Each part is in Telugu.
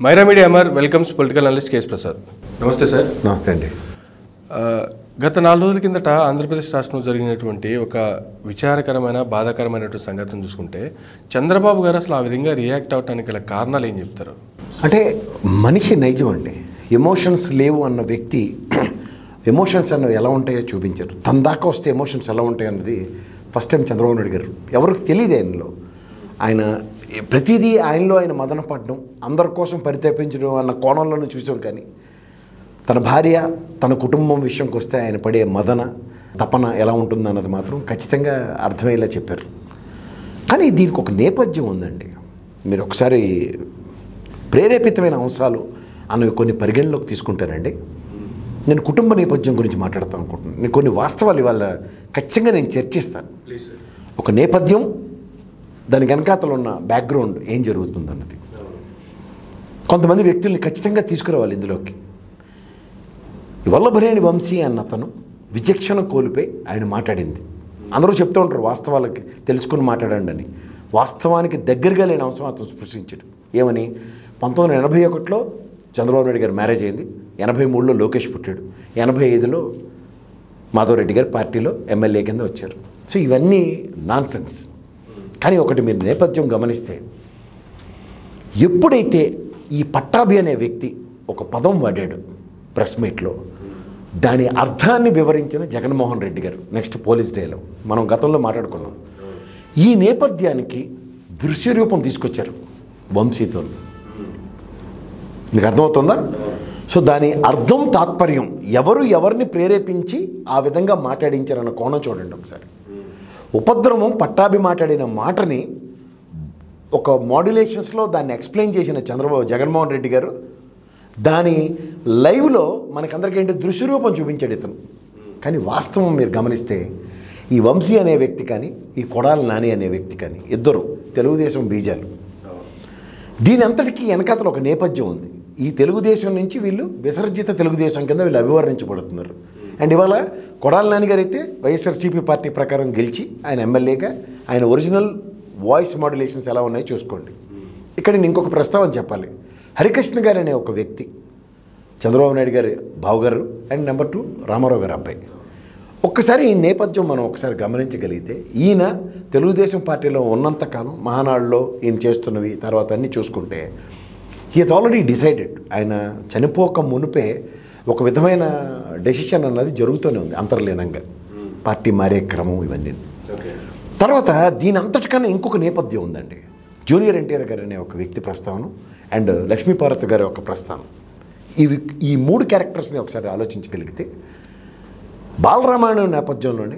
Myra media Amar welcomes political analyst K S Prasad. నమస్తే సార్. నమస్తే అండి. గత 4 రోజుల కిందట ఆంధ్రప్రదేశ్ రాష్ట్రంలో జరిగినటువంటి ఒక విచారకరమైన బాధాకరమైనటువంటి సంగతిని చూసుకుంటే చంద్రబాబు గారు అసలు ఆ విధంగా రియాక్ట్ అవడానికి గల కారణాలు ఏం చెప్తారు? అంటే మనిషి నైజం అండి. ఎమోషన్స్ లేవు అన్న వ్యక్తి ఎమోషన్స్ అన్నవి ఎలా ఉంటాయో చూపించారు. తన దాకా వస్తే ఎమోషన్స్ ఎలా ఉంటాయి అన్నది ఫస్ట్ టైం చంద్రబాబు నాయుడు గారు ఎవరికి తెలియదు. ఆయన ప్రతిదీ ఆయనలో ఆయన మదన పడడం, అందరి కోసం పరితపించడం అన్న కోణంలోనే చూసాం. కానీ తన భార్య తన కుటుంబం విషయంకి వస్తే ఆయన పడే మదన తపన ఎలా ఉంటుందన్నది మాత్రం ఖచ్చితంగా అర్థమయ్యేలా చెప్పారు. కానీ దీనికి ఒక నేపథ్యం ఉందండి. మీరు ఒకసారి ప్రేరేపితమైన అంశాలు అన్నవి కొన్ని పరిగణలోకి తీసుకుంటారండి. నేను కుటుంబ నేపథ్యం గురించి మాట్లాడతాను అనుకుంటున్నాను. నేను కొన్ని వాస్తవాలు ఇవాళ ఖచ్చితంగా నేను చర్చిస్తాను. ఒక నేపథ్యం, దాని వెనకాతలో ఉన్న బ్యాక్గ్రౌండ్ ఏం జరుగుతుందన్నది. కొంతమంది వ్యక్తుల్ని ఖచ్చితంగా తీసుకురావాలి ఇందులోకి. వల్లభనేని వంశీ అన్న అతను విచక్షణ కోల్పోయి ఆయన మాట్లాడింది. అందరూ చెప్తూ ఉంటారు వాస్తవాలకి తెలుసుకుని మాట్లాడండి అని. వాస్తవానికి దగ్గరగా లేని అంశం అతను స్పృశించాడు. ఏమని? 1981లో చంద్రబాబు నాయుడు గారు మ్యారేజ్ అయింది, 83లో లోకేష్ పుట్టాడు, 85లో మాధవరెడ్డి గారు పార్టీలో ఎమ్మెల్యే కింద వచ్చారు. సో ఇవన్నీ నాన్ సెన్స్. కానీ ఒకటి మీరు నేపథ్యం గమనిస్తే, ఎప్పుడైతే ఈ పట్టాభి అనే వ్యక్తి ఒక పదం వాడాడు ప్రెస్ మీట్లో, దాని అర్థాన్ని వివరించిన జగన్మోహన్ రెడ్డి గారు నెక్స్ట్ పోలీస్ డేలో మనం గతంలో మాట్లాడుకున్నాం. ఈ నేపథ్యానికి దృశ్యరూపం తీసుకొచ్చారు వంశీతో. మీకు అర్థమవుతుందా? సో దాని అర్థం తాత్పర్యం ఎవరు ఎవరిని ప్రేరేపించి ఆ విధంగా మాట్లాడించారన్న కోణం చూడండి ఒకసారి. ఉపద్రవం పట్టాభి మాట్లాడిన మాటని ఒక మాడ్యులేషన్స్లో దాన్ని ఎక్స్ప్లెయిన్ చేసిన జగన్మోహన్ రెడ్డి గారు దాని లైవ్లో మనకందరికీ ఏంటి దృశ్యరూపం చూపించాడు ఇతను. కానీ వాస్తవం మీరు గమనిస్తే ఈ వంశీ అనే వ్యక్తి కానీ ఈ కొడాలి నాని అనే వ్యక్తి కానీ ఇద్దరు తెలుగుదేశం బీజాలు. దీని అంతటికీ వెనకాతలో ఒక నేపథ్యం ఉంది. ఈ తెలుగుదేశం నుంచి వీళ్ళు విసర్జిత తెలుగుదేశం కింద వీళ్ళు అభివర్ణించబడుతున్నారు. అండ్ ఇవాళ కొడాలి నాని గారు అయితే వైఎస్ఆర్సీపీ పార్టీ ప్రకారం గెలిచి ఆయన ఎమ్మెల్యేగా ఆయన ఒరిజినల్ వాయిస్ మాడ్యులేషన్స్ ఎలా ఉన్నాయో చూసుకోండి. ఇక్కడ నేను ఇంకొక ప్రస్తావన చెప్పాలి. హరికృష్ణ గారు అనే ఒక వ్యక్తి చంద్రబాబు నాయుడు గారి బావగారు అండ్ నెంబర్ 2 రామారావు గారు అబ్బాయి. ఒక్కసారి ఈ నేపథ్యం మనం ఒకసారి గమనించగలిగితే, ఈయన తెలుగుదేశం పార్టీలో ఉన్నంతకాలం మహానాడులో ఈయన చేస్తున్నవి తర్వాత అన్నీ చూసుకుంటే హీ హెస్ ఆల్రెడీ డిసైడెడ్. ఆయన చనిపోక మునిపే ఒక విధమైన డెసిషన్ అన్నది జరుగుతూనే ఉంది అంతర్లీనంగా, పార్టీ మారే క్రమం ఇవన్నీ. తర్వాత దీని అంతటికన్నా ఇంకొక నేపథ్యం ఉందండి. జూనియర్ ఎన్టీఆర్ గారు అనే ఒక వ్యక్తి ప్రస్తావన అండ్ లక్ష్మీపార్వతి గారి ఒక ప్రస్థానం. ఈ 3 క్యారెక్టర్స్ని ఒకసారి ఆలోచించగలిగితే, బాలరామాయణం నేపథ్యంలోనే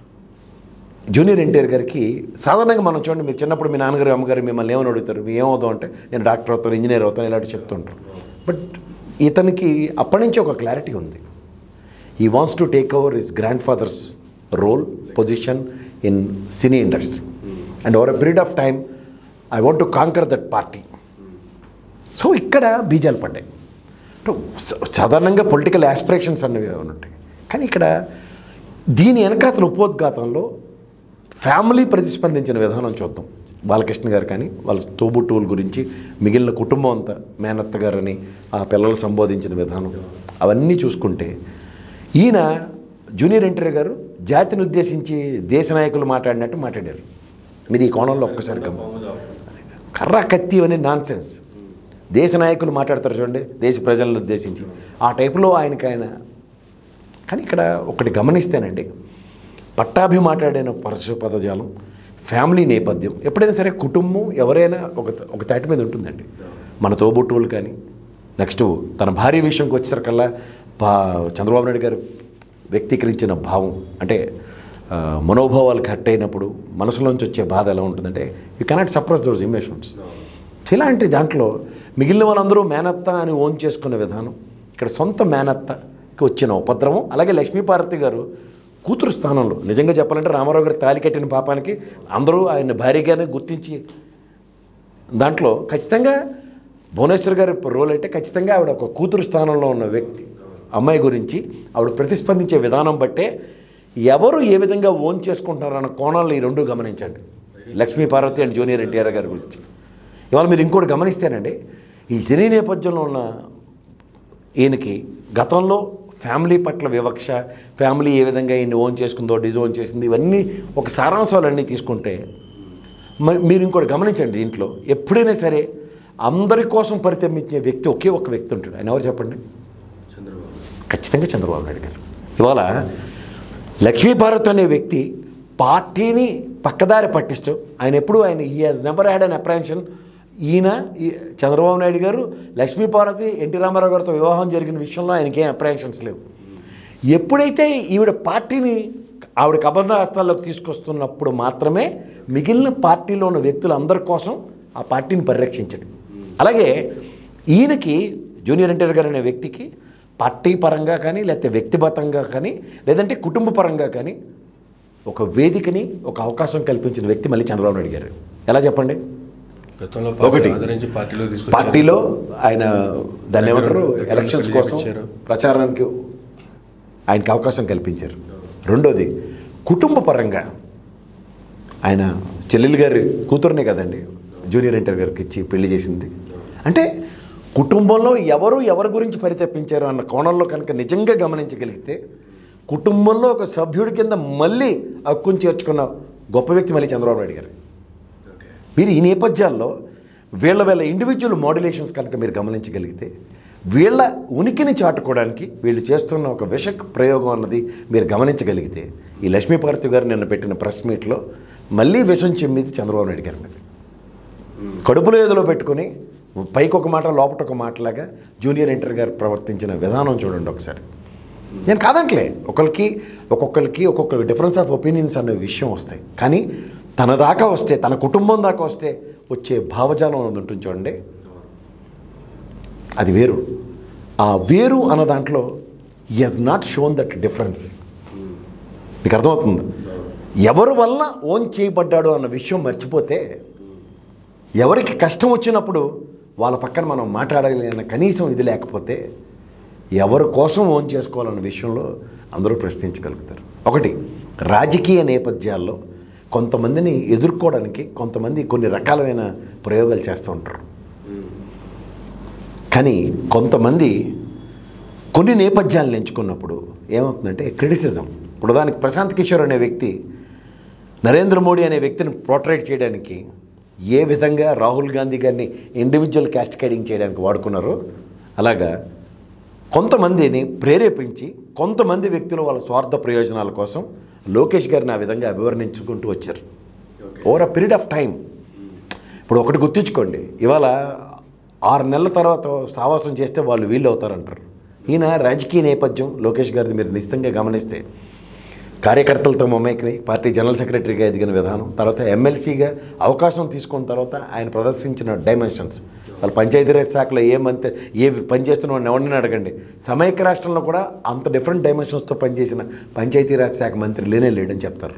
జూనియర్ ఎన్టీఆర్ గారికి సాధారణంగా మనం చూడండి, మీరు చిన్నప్పుడు మీ నాన్నగారు అమ్మగారు మిమ్మల్ని ఏమని అడుగుతారు, మీ ఏమవుతావు అంటే నేను డాక్టర్ అవుతాను, ఇంజనీర్ అవుతాను, ఇలాంటి చెప్తుంటారు. బట్ ఇతనికి అప్పటి నుంచి ఒక క్లారిటీ ఉంది. He wants to take over his grandfather's role position in cine industry and over a period of time I want to conquer that party. So ఇక్కడ బీజాలు పడ్డాయి. సాధారణంగా పొలిటికల్ యాస్పిరేషన్స్ అన్నవి ఉంటాయి. కానీ ఇక్కడ దీని వెనకాతల ఉపోద్ఘాతంలో ఫ్యామిలీ ప్రతిస్పందించిన విధానం చూద్దాం. బాలకృష్ణ గారు కానీ వాళ్ళ తోబుట్టువుల గురించి, మిగిలిన కుటుంబం అంతా మేనత్త గారని ఆ పిల్లలు సంబోధించిన విధానం అవన్నీ చూసుకుంటే, ఈయన జూనియర్ ఎన్టీఆర్ గారు జాతిని ఉద్దేశించి దేశ నాయకులు మాట్లాడినట్టు మాట్లాడారు. మీరు ఈ కోణంలో ఒక్కసారి కర్ర కత్తి అనే నాన్ సెన్స్. దేశ నాయకులు మాట్లాడతారు చూడండి, దేశ ప్రజలను ఉద్దేశించి ఆ టైపులో ఆయన. కానీ ఇక్కడ ఒకటి గమనిస్తేనండి, పట్టాభి మాట్లాడిన పరశు పదజాలం, ఫ్యామిలీ నేపథ్యం, ఎప్పుడైనా సరే కుటుంబం ఎవరైనా ఒక తాటి మీద ఉంటుందండి. మన తోబుట్టువులు కానీ నెక్స్ట్ తన భార్య విషయంకి వచ్చేసరికల్లా చంద్రబాబు నాయుడు గారు వ్యక్తీకరించిన భావం అంటే మనోభావాలకు హర్ట్ అయినప్పుడు మనసులోంచి వచ్చే బాధ ఎలా ఉంటుందంటే you cannot suppress those emotions. ఇలాంటి దాంట్లో మిగిలిన వాళ్ళందరూ మేనత్త అని ఓన్ చేసుకునే విధానం, ఇక్కడ సొంత మేనత్తకి వచ్చిన ఉపద్రవం. అలాగే లక్ష్మీపార్వతి గారు కూతురు స్థానంలో, నిజంగా చెప్పాలంటే రామారావు గారు తాళి కట్టిన పాపానికి అందరూ ఆయన భార్యగానే గుర్తించి, దాంట్లో ఖచ్చితంగా భువనేశ్వర్ గారి రోల్ అంటే ఖచ్చితంగా ఆవిడ ఒక కూతురు స్థానంలో ఉన్న వ్యక్తి. అమ్మాయి గురించి ఆవిడ ప్రతిస్పందించే విధానం బట్టే ఎవరు ఏ విధంగా ఓన్ చేసుకుంటున్నారన్న కోణాలను ఈ రెండు గమనించండి. లక్ష్మీపార్వతి అండ్ జూనియర్ ఎన్టీఆర్ గారి గురించి. ఇవాళ మీరు ఇంకోటి గమనిస్తేనండి, ఈ సినీ నేపథ్యంలో ఉన్న ఈయనకి గతంలో ఫ్యామిలీ పట్ల వివక్ష, ఫ్యామిలీ ఏ విధంగా ఈయన్ని ఓన్ చేసుకుందో, డిజోన్ చేసింది, ఇవన్నీ ఒక సారాంశాలన్నీ తీసుకుంటే మీరు ఇంకోటి గమనించండి. దీంట్లో ఎప్పుడైనా సరే అందరి కోసం పరితమించే వ్యక్తి ఒకే ఒక్క వ్యక్తి ఉంటాడు. ఆయన ఎవరు చెప్పండి? ఖచ్చితంగా చంద్రబాబు నాయుడు గారు. ఇవాళ లక్ష్మీభారత్ అనే వ్యక్తి పార్టీని పక్కదారి పట్టిస్తూ ఆయన ఈ has never had an apprehension. Chandrababu Naidu garu Lakshmi Parvathi NT Ramarao గారితో వివాహం జరిగిన విషయంలో ఆయనకేం అప్రహెన్షన్స్ లేవు. ఎప్పుడైతే ఈవిడ పార్టీని ఆవిడకి అబద్ధ హస్తాల్లోకి తీసుకొస్తున్నప్పుడు మాత్రమే మిగిలిన పార్టీలో ఉన్న వ్యక్తులందరి కోసం ఆ పార్టీని పరిరక్షించడు. అలాగే ఈయనకి జూనియర్ ఎన్టీఆర్ గారు అనే వ్యక్తికి పార్టీ పరంగా కానీ, లేకపోతే వ్యక్తిగతంగా కానీ, లేదంటే కుటుంబ పరంగా కానీ ఒక వేదికని, ఒక అవకాశం కల్పించిన వ్యక్తి మళ్ళీ చంద్రబాబు నాయుడు గారు. ఎలా చెప్పండి? ఒకటి, పార్టీలో ఆయన దాన్ని ఏమంటారు, ఎలక్షన్స్ కోసం ప్రచారానికి ఆయనకి అవకాశం కల్పించారు. రెండోది, కుటుంబ పరంగా ఆయన చెల్లెలు గారి కూతురునే కదండి జూనియర్ ఎన్టీఆర్ గారికి ఇచ్చి పెళ్లి చేసింది. అంటే కుటుంబంలో ఎవరి గురించి పరితపించారు అన్న కోణంలో కనుక నిజంగా గమనించగలిగితే కుటుంబంలో ఒక సభ్యుడి కింద మళ్ళీ హక్కును చేర్చుకున్న గొప్ప వ్యక్తి మళ్ళీ చంద్రబాబు నాయుడు గారు. మీరు ఈ నేపథ్యాల్లో వీళ్ళ ఇండివిజువల్ మోడ్యులేషన్స్ కనుక మీరు గమనించగలిగితే వీళ్ళ ఉనికిని చాటుకోవడానికి వీళ్ళు చేస్తున్న ఒక విష ప్రయోగం అన్నది మీరు గమనించగలిగితే ఈ లక్ష్మీపార్వతి గారు నిన్న పెట్టిన ప్రెస్ మీట్లో మళ్ళీ విషం చెమ్మిది చంద్రబాబు నాయుడు గారి మీద. కడుపులో ఏదో పెట్టుకుని పైకి ఒక మాట లోపట ఒక మాటలాగా జూనియర్ ఎన్టీఆర్ గారు ప్రవర్తించిన విధానం చూడండి ఒకసారి. నేను కాదంటలే, ఒక్కొక్కరికి ఒక్కొక్క డిఫరెన్స్ ఆఫ్ ఒపీనియన్స్ అనే విషయం వస్తాయి. కానీ తన దాకా వస్తే, తన కుటుంబం దాకా వస్తే వచ్చే భావజాలం అనేది ఉంటుంది చూడండి, అది వేరు. ఆ వేరు అన్న దాంట్లో he has not shown that difference. మీకు అర్థమవుతుంది? ఎవరి వల్ల ఓన్ చేయబడ్డాడు అన్న విషయం మర్చిపోతే, ఎవరికి కష్టం వచ్చినప్పుడు వాళ్ళ పక్కన మనం మాట్లాడాలి అన్న కనీసం ఇది లేకపోతే ఎవరి కోసం ఓన్ చేసుకోవాలన్న విషయంలో అందరూ ప్రశ్నించగలుగుతారు. ఒకటి, రాజకీయ నేపథ్యాల్లో కొంతమందిని ఎదుర్కోవడానికి కొంతమంది కొన్ని రకాలైన ప్రయోగాలు చేస్తూ ఉంటారు. కానీ కొంతమంది కొన్ని నేపథ్యాలను ఎంచుకున్నప్పుడు ఏమవుతుందంటే క్రిటిసిజం. ఇప్పుడు దానికి ప్రశాంత్ కిషోర్ అనే వ్యక్తి నరేంద్ర మోడీ అనే వ్యక్తిని పోర్ట్రేట్ చేయడానికి ఏ విధంగా రాహుల్ గాంధీ గారిని ఇండివిజువల్ క్యాస్టికేడింగ్ చేయడానికి వాడుకున్నారో అలాగా కొంతమందిని ప్రేరేపించి కొంతమంది వ్యక్తులు వాళ్ళ స్వార్థ ప్రయోజనాల కోసం లోకేష్ గారిని ఆ విధంగా అభివర్ణించుకుంటూ వచ్చారు over a period of time. ఇప్పుడు ఒకటి గుర్తుంచుకోండి, ఇవాళ 6 నెలల తర్వాత సావాసం చేస్తే వాళ్ళు వీళ్ళు అవుతారంటారు. ఈయన రాజకీయ నేపథ్యం లోకేష్ గారిది మీరు నిశ్చితంగా గమనిస్తే కార్యకర్తలతో మమేకమై పార్టీ జనరల్ సెక్రటరీగా ఎదిగిన విధానం, తర్వాత ఎమ్మెల్సీగా అవకాశం తీసుకున్న తర్వాత ఆయన ప్రదర్శించిన డైమెన్షన్స్, వాళ్ళు పంచాయతీరాజ్ శాఖలో ఏ పని చేస్తున్న ఎవరిని అడగండి, సమైక్య రాష్ట్రంలో కూడా అంత డిఫరెంట్ డైమెన్షన్స్తో పనిచేసిన పంచాయతీరాజ్ శాఖ మంత్రి లేడని చెప్తారు.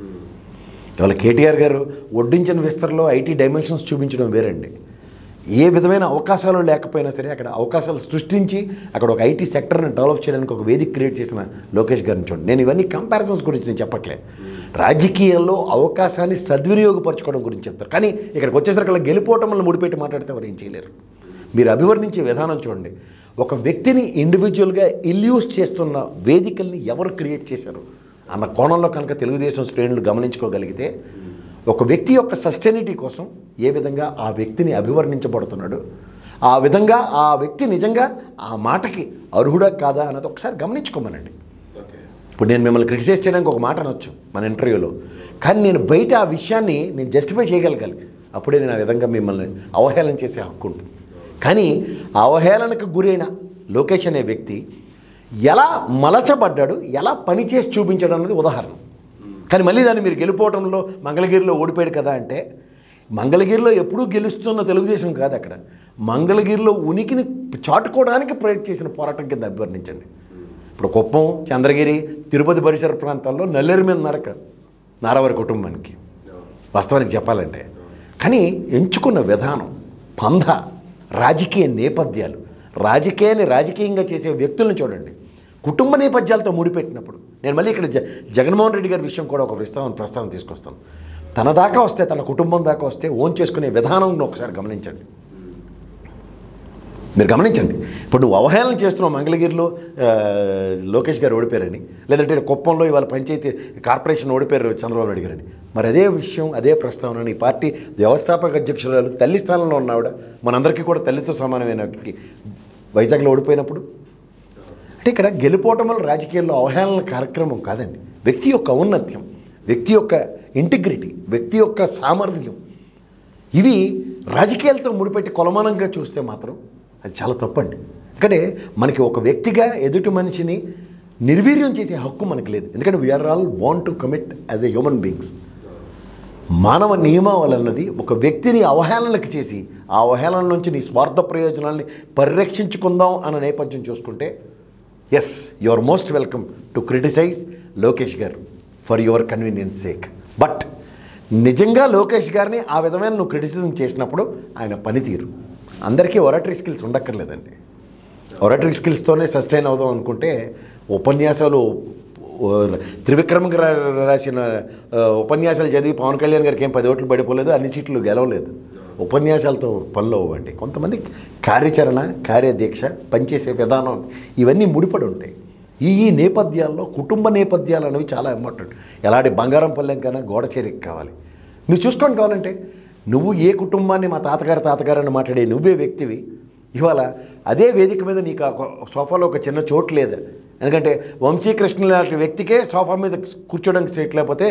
ఇవాళ కేటీఆర్ గారు వడ్డించిన విస్తరలో ఐటీ డైమెన్షన్స్ చూపించడం వేరండి. ఏ విధమైన అవకాశాలు లేకపోయినా సరే అక్కడ అవకాశాలు సృష్టించి అక్కడ ఒక ఐటీ సెక్టర్ని డెవలప్ చేయడానికి ఒక వేదిక క్రియేట్ చేసిన లోకేష్ గారిని చూడండి. నేను ఇవన్నీ కంపారిజన్స్ గురించి నేను చెప్పట్లే, రాజకీయాల్లో అవకాశాన్ని సద్వినియోగపరచుకోవడం గురించి చెప్తారు. కానీ ఇక్కడికి వచ్చేసరికి గెలిపోవటంలో ముడిపెట్టి మాట్లాడితే ఎవరు ఏం చేయలేరు. మీరు అభివర్ణించే విధానం చూడండి, ఒక వ్యక్తిని ఇండివిజువల్గా ఇల్యూస్ చేస్తున్న వేదికల్ని ఎవరు క్రియేట్ చేశారు అన్న కోణంలో కనుక తెలుగుదేశం శ్రేణులు గమనించుకోగలిగితే ఒక వ్యక్తి యొక్క సస్టైనిటీ కోసం ఏ విధంగా ఆ వ్యక్తిని అభివర్ణించబడుతున్నాడు, ఆ విధంగా ఆ వ్యక్తి నిజంగా ఆ మాటకి అర్హుడా కాదా అన్నది ఒకసారి గమనించుకోమనండి. ఇప్పుడు నేను మిమ్మల్ని క్రిటిసైజ్ చేయడానికి ఒక మాట అనొచ్చు మన ఇంటర్వ్యూలో, కానీ నేను బయట ఆ విషయాన్ని నేను జస్టిఫై చేయగలగాలి, అప్పుడే నేను ఆ విధంగా మిమ్మల్ని అవహేళన చేసే హక్కు ఉంటుంది. కానీ అవహేళనకు గురైన లోకేష్ అనే వ్యక్తి ఎలా మలచబడ్డాడు, ఎలా పనిచేసి చూపించాడు అన్నది ఉదాహరణ. కానీ మళ్ళీ దాన్ని మీరు గెలిపోవటంలో మంగళగిరిలో ఓడిపోయాడు కదా అంటే, మంగళగిరిలో ఎప్పుడూ గెలుస్తున్న తెలుగుదేశం కాదు, అక్కడ మంగళగిరిలో ఉనికిని చాటుకోవడానికి ప్రయత్నం చేసిన పోరాటం కింద అభివర్ణించండి. ఇప్పుడు కుప్పం, చంద్రగిరి, తిరుపతి పరిసర ప్రాంతాల్లో నల్లేరు మీద నరక నారావారి కుటుంబానికి వాస్తవానికి చెప్పాలంటే. కానీ ఎంచుకున్న విధానం, పంధ, రాజకీయ నేపథ్యాలు, రాజకీయాన్ని రాజకీయంగా చేసే వ్యక్తులను చూడండి. కుటుంబ నేపథ్యాలతో ముడిపెట్టినప్పుడు నేను మళ్ళీ ఇక్కడ జగన్మోహన్ రెడ్డి గారి విషయం కూడా ఒక ప్రస్తావన తీసుకొస్తాను. తన దాకా వస్తే, తన కుటుంబం దాకా వస్తే ఓన్ చేసుకునే విధానం ఒకసారి గమనించండి. మీరు గమనించండి. ఇప్పుడు నువ్వు అవహేళన చేస్తున్నావు మంగళగిరిలో లోకేష్ గారు ఓడిపోయారని, లేదంటే కుప్పంలో ఇవాళ పంచాయతీ కార్పొరేషన్ ఓడిపోయారు చంద్రబాబు నాయుడు గారని. మరి అదే విషయం, అదే ప్రస్తావన ఈ పార్టీ వ్యవస్థాపక అధ్యక్షురాలు తల్లి స్థానంలో ఉన్నావిడ, మనందరికీ కూడా తల్లితో సమానమైన వ్యక్తి వైజాగ్లో ఓడిపోయినప్పుడు. అంటే ఇక్కడ గెలుపోవటం రాజకీయాల్లో అవహేళన కార్యక్రమం కాదండి. వ్యక్తి యొక్క ఔన్నత్యం, వ్యక్తి యొక్క ఇంటిగ్రిటీ, వ్యక్తి యొక్క సామర్థ్యం, ఇవి రాజకీయాలతో ముడిపెట్టి కొలమానంగా చూస్తే మాత్రం అది చాలా తప్పండి. ఎందుకంటే మనకి ఒక వ్యక్తిగా ఎదుటి మనిషిని నిర్వీర్యం చేసే హక్కు మనకు లేదు. ఎందుకంటే we are all want to commit as a human beings. మానవ నియమావళి అన్నది ఒక వ్యక్తిని అవహేళనకు చేసి ఆ అవహేళన నుంచి నీ స్వార్థ ప్రయోజనాల్ని పరిరక్షించుకుందాం అన్న నేపథ్యం చూసుకుంటే yes, you are most welcome to criticise Lokesh garu for your convenience sake. But నిజంగా లోకేష్ గారిని ఆ విధమైన నువ్వు క్రిటిసిజం చేసినప్పుడు ఆయన పనితీరు, అందరికీ ఒరాటరీ స్కిల్స్ ఉండక్కర్లేదండి. ఒరాటరీ స్కిల్స్తోనే సస్టైన్ అవుదాం అనుకుంటే ఉపన్యాసాలు త్రివిక్రమ్ రాసిన ఉపన్యాసాలు చదివి పవన్ కళ్యాణ్ గారికి ఏం 10 ఓట్లు పడిపోలేదు, అన్ని సీట్లు గెలవలేదు. ఉపన్యాసాలతో పనులు అవ్వండి. కొంతమంది కార్యాచరణ, కార్యదీక్ష, పనిచేసే విధానం ఇవన్నీ ముడిపడి ఉంటాయి. ఈ నేపథ్యాల్లో కుటుంబ నేపథ్యాలు అనేవి చాలా ఇంపార్టెంట్. ఎలాంటి బంగారం పల్లెం కన్నా గోడ చేరిక కావాలి. మీరు చూసుకోండి, కావాలంటే నువ్వు ఏ కుటుంబాన్ని మా తాతగారు అని మాట్లాడే నువ్వే వ్యక్తివి ఇవాళ అదే వేదిక మీద నీకు సోఫాలో ఒక చిన్న చోటు లేదు. ఎందుకంటే వంశీకృష్ణ లాంటి వ్యక్తికే సోఫా మీద కూర్చోడానికి సీట్ లేకపోతే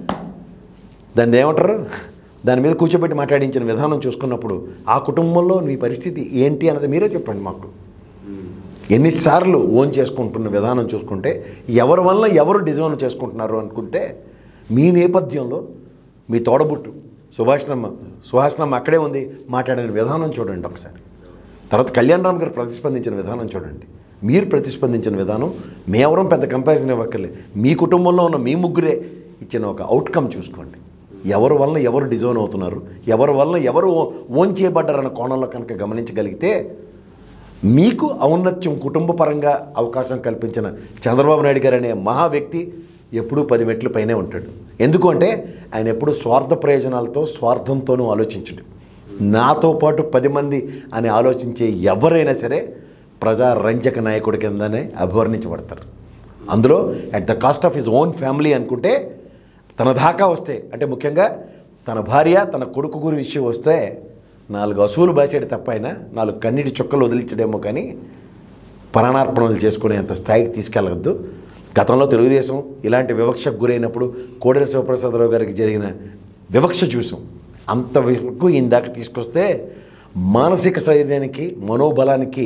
దాన్ని ఏమంటారు, దాని మీద కూర్చోబెట్టి మాట్లాడించిన విధానం చూసుకున్నప్పుడు ఆ కుటుంబంలో నీ పరిస్థితి ఏంటి అన్నది మీరే చెప్పండి మాకు. ఎన్నిసార్లు ఓన్ చేసుకుంటున్న విధానం చూసుకుంటే ఎవరి వల్ల ఎవరు డిజైన్ చేసుకుంటున్నారు అనుకుంటే మీ నేపథ్యంలో మీ తోడబుట్టు సుహాసినమ్మ అక్కడే ఉంది, మాట్లాడిన విధానం చూడండి ఒకసారి. తర్వాత కళ్యాణ్ రామ్ గారు ప్రతిస్పందించిన విధానం చూడండి, మీరు ప్రతిస్పందించిన విధానం. మేమెవరం పెద్ద కంపారిజన్ ఇవ్వక్కర్లే, మీ కుటుంబంలో ఉన్న మీ ముగ్గురే ఇచ్చిన ఒక అవుట్కమ్ చూసుకోండి. ఎవరి వలన ఎవరు డిజైన్ అవుతున్నారు, ఎవరి వలన ఎవరు ఓన్ చేయబడ్డారన్న కోణంలో కనుక గమనించగలిగితే మీకు ఔన్నత్యం కుటుంబ పరంగా అవకాశం కల్పించిన చంద్రబాబు నాయుడు గారు అనే మహా వ్యక్తి ఎప్పుడూ 10 మెట్ల పైనే ఉంటాడు. ఎందుకు అంటే ఆయన ఎప్పుడూ స్వార్థ ప్రయోజనాలతో స్వార్థంతోనూ ఆలోచించడు. నాతో పాటు 10 మంది అని ఆలోచించే ఎవరైనా సరే ప్రజారంజక నాయకుడి కిందనే అభివర్ణించబడతారు. అందులో at the cost of his own family అనుకుంటే తన దాకా వస్తే, అంటే ముఖ్యంగా తన భార్య తన కొడుకు గురి విషయం వస్తే 4 అసూలు బాచాడు తప్ప ఆయన 4 కన్నీటి చుక్కలు వదిలించడేమో కానీ ప్రాణార్పణలు చేసుకునేంత స్థాయికి తీసుకెళ్ళవద్దు. గతంలో తెలుగుదేశం ఇలాంటి వివక్షకు గురైనప్పుడు కోడెల శివప్రసాదరావు గారికి జరిగిన వివక్ష చూసాం. అంతవరకు ఈయన దాకా తీసుకొస్తే మానసిక స్థైర్యానికి, మనోబలానికి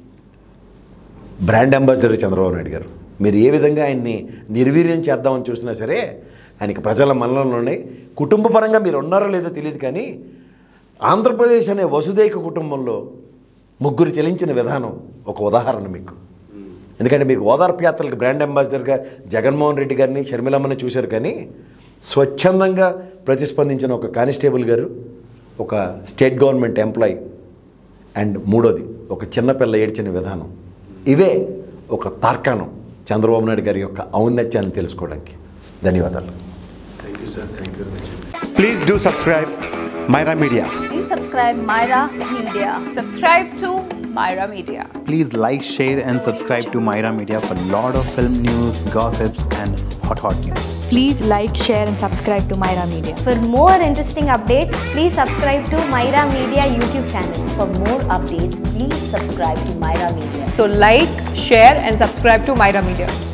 బ్రాండ్ అంబాసిడర్ చంద్రబాబు నాయుడు గారు. మీరు ఏ విధంగా ఆయన్ని నిర్వీర్యం చేద్దామని చూసినా సరే ఆయనకి ప్రజల మనలోనే కుటుంబ పరంగా మీరు ఉన్నారో లేదో తెలియదు కానీ ఆంధ్రప్రదేశ్ అనే వసుదైక కుటుంబంలో ముగ్గురు చెలించిన విధానం ఒక ఉదాహరణ మీకు. ఎందుకంటే మీకు ఓదార్పు యాత్రలకు బ్రాండ్ అంబాసిడర్గా జగన్మోహన్ రెడ్డి గారిని, షర్మిలమ్మని చూశారు కానీ స్వచ్ఛందంగా ప్రతిస్పందించిన ఒక కానిస్టేబుల్ గారు, ఒక స్టేట్ గవర్నమెంట్ ఎంప్లాయీ, అండ్ మూడోది ఒక చిన్నపిల్ల ఏడ్చిన విధానం, ఇవే ఒక తార్కాణం చంద్రబాబు నాయుడు గారి యొక్క ఔన్నత్యాన్ని తెలుసుకోవడానికి. ధన్యవాదాలు. Thank you sir, thank you. Please do subscribe Myra Media. Please subscribe Myra Media. Subscribe to Myra Media. Please like, share and subscribe to Myra Media for lot of film news, gossips and hot news. Please like, share and subscribe to Myra Media. For more interesting updates, please subscribe to Myra Media YouTube channel. For more updates, please subscribe to Myra Media. So like, share and subscribe to Myra Media.